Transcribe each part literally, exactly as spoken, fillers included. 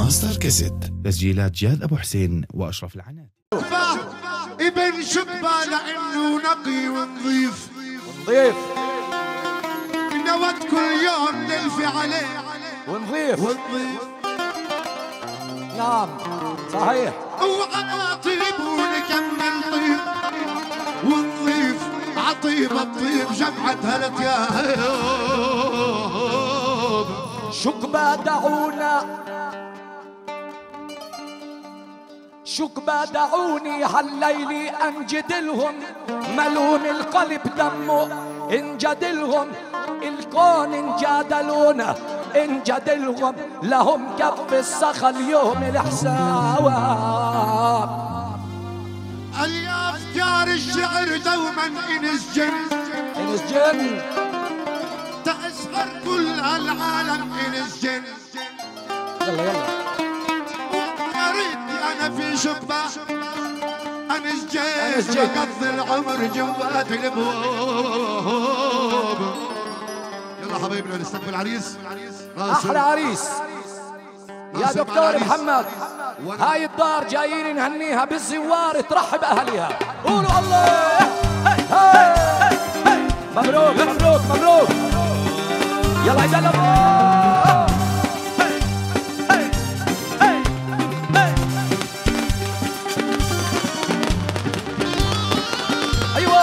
ماستر كاسيت، تسجيلات جاد أبو حسين وأشرف العناد. ابن شبه لأنه نقي ونظيف نظيف نود كل يوم نلفي عليه ونظيف ونظيف. نعم صحيح. وعطيب ونكمل طيب ونظيف عطيب الطيب جمعة هلت يا هيوب. شكبا دعونا شكبا دعوني هالليلي انجدلهم ملون القلب دمه انجدلهم الكون انجادلونا انجدلهم لهم كف الصخل يوم الحساب. يا افكار الشعر دوما انسجن انسجن تأسهر كل العالم انسجن. يلا يلا أنا في شبه أنسجن بقضي العمر جوات الابواب. يلا حبايبنا نستقبل عريس احلى عريس يا دكتور محمد. هاي الدار جايين نهنيها بالزوار ترحب اهلها. قولوا الله. مبروك مبروك مبروك. يلا عيد الله. ايوه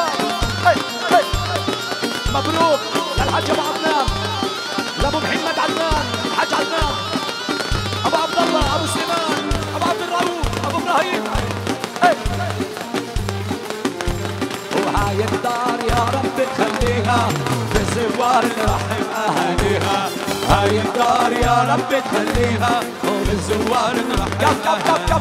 مبروك للحاج ابو عدنان لابو محمد عدنان الحاج عدنان ابو عبد الله ابو سليمان ابو عبد الرؤوف ابو ابراهيم. وهاي الدار يا رب تخليها بالزوار نرحب اهاليها. هاي الدار يا رب تخليها وبالزوار نرحب كف كف كف كف.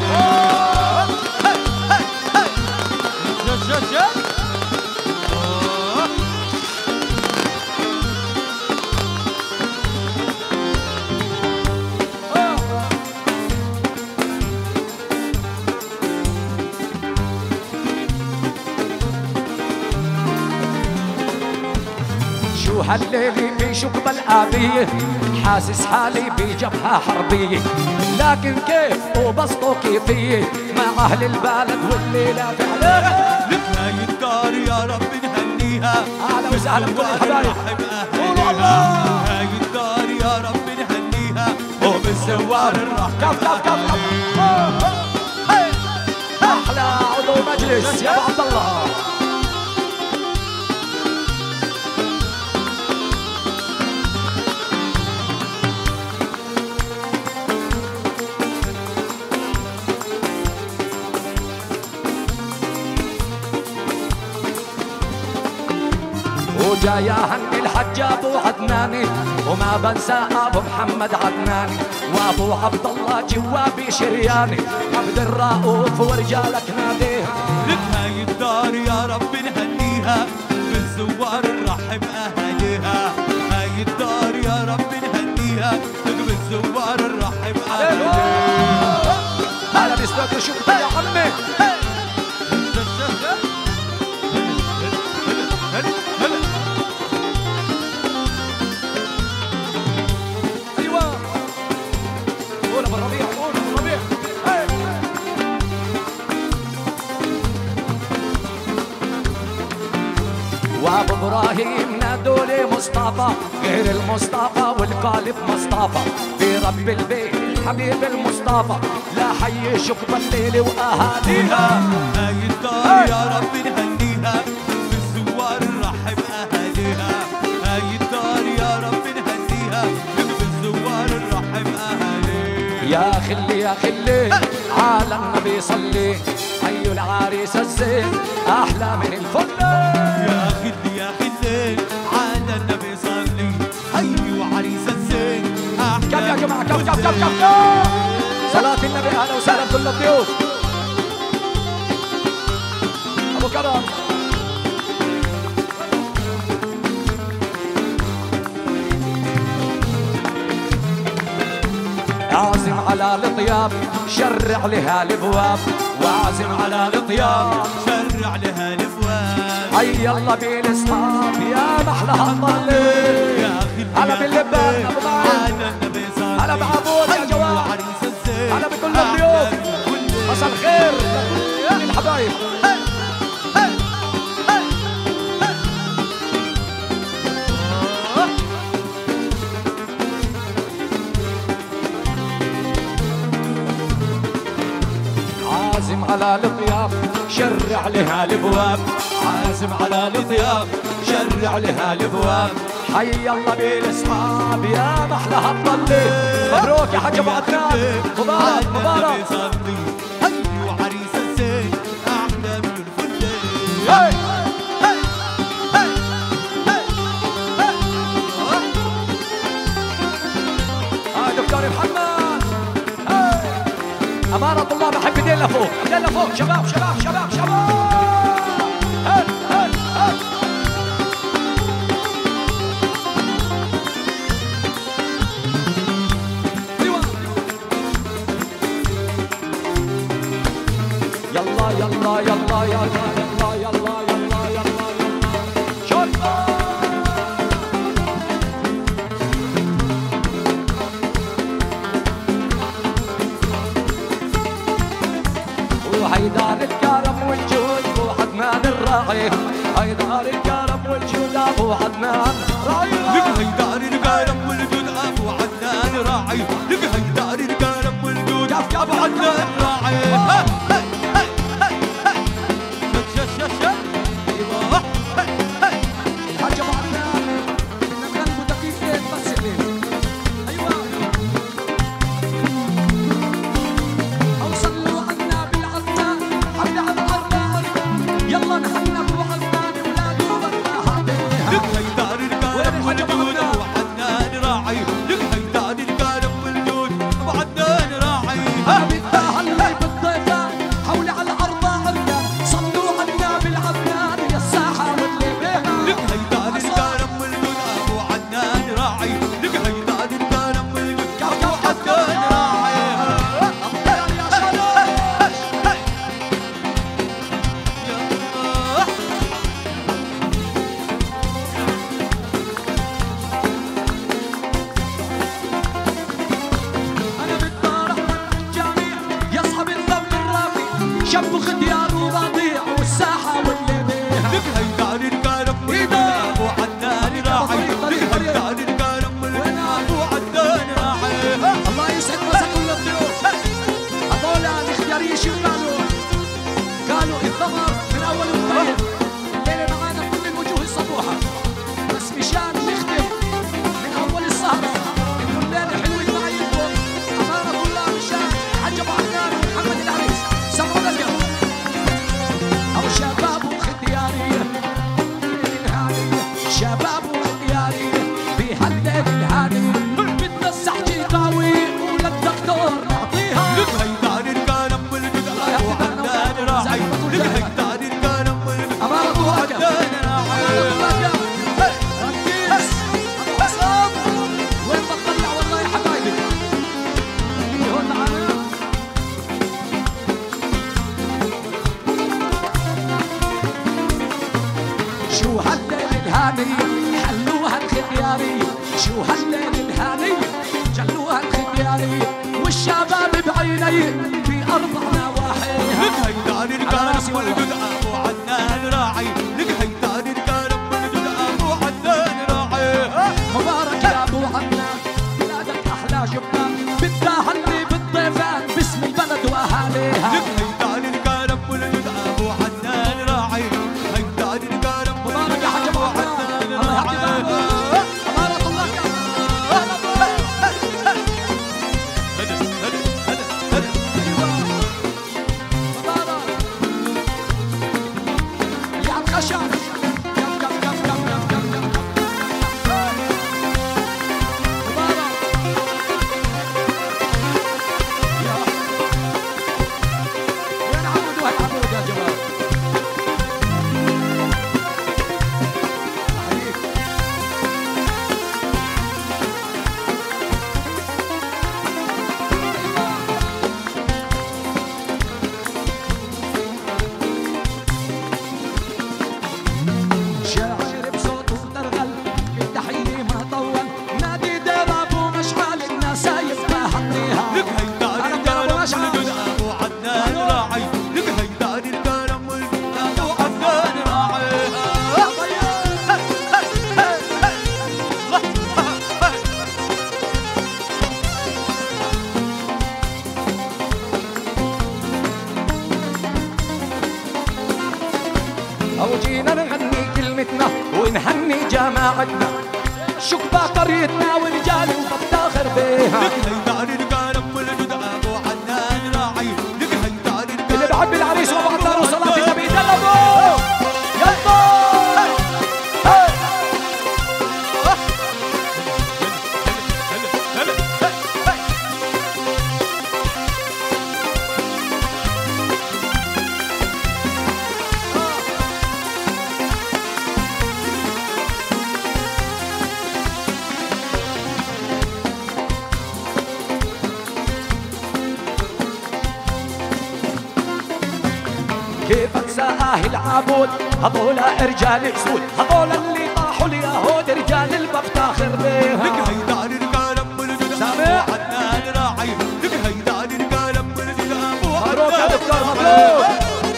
شو هالليلي بشقبة الآبية حاسس حالي بجبهة حربية، لكن كيف وبسطه كيفية مع أهل البلد والليلة في عليها. لك هاي الدار يا رب نهنيها. أهلا وسهلا بكل الحبايب. قولوا الله. هاي الدار يا رب نهنيها وبالزوار الرحب كف كف كف كف. أحلى عضو مجلس يا أبو عبد الله. وجاي اهني الحج ابو عدناني وما بنسى ابو محمد عدناني وابو عبد الله جوابي شرياني عبد الرؤوف ورجالك ناديها. لك هاي الدار يا رب نهنيها بالزوار نرحب اهاليها. هاي الدار يا رب نهنيها لك بالزوار نرحب اهاليها. هلا بيستوكر شوف يا عمي. وابو ابراهيم نادولي مصطفى غير المصطفى والقالب مصطفى في رب البيت الحبيب المصطفى لا حي شقبة الليل واهاليها. هاي الدار يا رب نهنيها بالزوار نرحب اهاليها. هاي الدار يا رب نهنيها بالزوار نرحب اهاليها. يا خلي يا خلي على النبي صلي حي العريس الزين احلى من الفل. يا خلي يا خلي على النبي صلي حي وعريس الزين احلى. كم يا جماعه كم كم كم كم كم. صلاة النبي اهلا وسهلا بكل الضيوف. ابو كرم عازم على الطياب شرع لها الابواب وعازم على الطياب شرع لها الابواب. حي الله بالاصحاب يا محلها الطلي. يا خلي هلا باللبان ابو معين. على النبي صلي هلا بعبود يا جواد. عريس الزين مساء الخير لكل الحبايب. عازم على الضياف شرع لها الابواب، عازم على الضياف شرع لها الابواب. حي الله بالاصحاب يا محلاها تضلي. مبروك يا حاج ابو عدنان، مبارك مبارك. هي وعريس الزين احلى من الفل. هاي هاي هاي هاي هاي دكتور محمد. هاي أمانة الله بحب ايدين لفوق، ايدين لفوق شباب شباب شباب شباب. هاي هاي هاي يلا يلا يلا يلا يلا يلا يلا يلا شوطة. وهيدار الكرم والجود ابو عدنان الراعي، هيدار الكرم والجود ابو عدنان راعي. لك هيدار الكرم والجود ابو عدنان راعي، لك هيدار الكرم والجود ابو عدنان راعي. الحاج ابو عدنان بدنا نغني دقيقتين بس الليل. ايوه اوصلوا عنا بالعدنان حبل على الارض. يلا نحن ابو عدنان ولاده والله. لك هيدار الكرم والجود ابو عدنان راعي، لك هيدار الكرم والجود ابو عدنان راعي. بالتهلي بالضيفان حولي على الارض عركان. صلوا عنا بالعدنان يا الساحه واللي بيها. لك هيدار الكرم والجود ابو عدنان راعي، لك هيدار الكرم والجود ابو عدنان راعي. يا شباب انا بالطارح جميع يصحب الثوب الرافي. شب ختيار وبضيع والساحه واللي بيها. لك هيدار الكرم والجود ابو عدنان راعي، لك هيدار الكرم والجود ابو عدنان راعي. الله يسعد مسا كل الضيوف. هذول الاختياريه شو قالوا؟ قالوا الثمر من اول وطيب. الليله معانا كل الوجوه الصبوحه، بس مشان نختم من اول السهره انه الليله حلوه معاكم. امانه الله مشان حج ابو عدنان ومحمد العريس. سمعوا القلب او شباب واختياريه شباب واختياريه بهالليل الهادي. بدنا السحجي قوي وللدكتور نعطيها. لك هيدار الكرم والجود ابو عدنان راعي، لك هيدار الكرم والجود ابو عدنان راعي. ركز ابو عصام وين بطلع والله يا حبايبي. هون معنا شو هالليل الهاني حلوها الختياري. شو هالليل الهاني جلوها الختياري. والشباب بعيني في اربع نواحي. لك هيدار الكرم والجود ابو عدنان راعي، لك هيدار الكرم والجود ابو عدنان راعي. مبارك يا ابو عدنان بلادك احلى جبنان. بالتهلي بالضيفان باسم البلد واهاليها. لك هيدار الكرم والجود ابو عدنان راعي، هيدار الكرم مبارك يا حاج ابو عدنان الله يهدي بالك. مبارك الله يا هدى هدى هدى هدى. ايوه مبارك. شقبة قريتنا ورجالي وبفتخر بيها. لك هيدار الكرم والجود ابو عدنان راعي. لك هيدار الكرم اللي بحب العريس وابو عدنان وصلاة النبي دلبوا يلا. كيف انسى اهل العبود هذول رجال اسود، هذول اللي طاحوا اليهود رجال البفتخر بيها. لك هيدار الكرم والجود ابو عدنان راعي. لك هيدار الكرم والجود ابو عدنان. مبروك يا دكتور مبروك.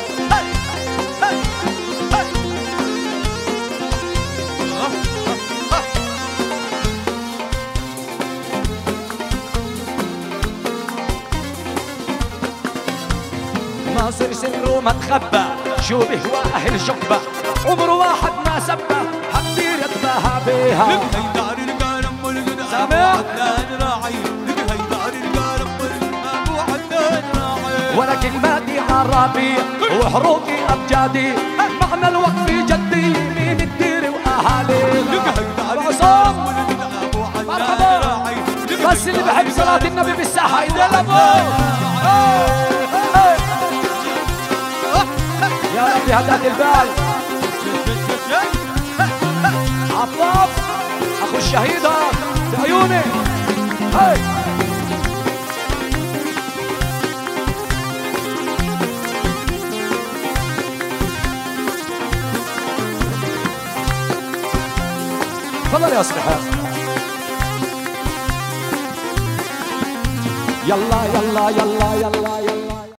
ناصر سره ما تخبى شو بهوى اهل شقبة، عمره واحد ما سبى حكتير يتباهى بيها. لك هيدار الكرم والجود ابو سامع؟ عدنان راعي. لك هيدار الكرم والجود ابو عدنان راعي. وانا كلماتي عربي وحروفي ابجدي، معنى الوقت جدي مين الدير واهالينا. لك هيدار أبو الكرم عصام والجود ابو عدنان مرحبا. راعي. بس اللي بحب صلاة النبي بالساحة يدلبوا. يا ربي هدأت البال. عطاف اخو الشهيدة بعيوني. هاي تفضل يا صبحان. يلا يلا يلا يلا يلا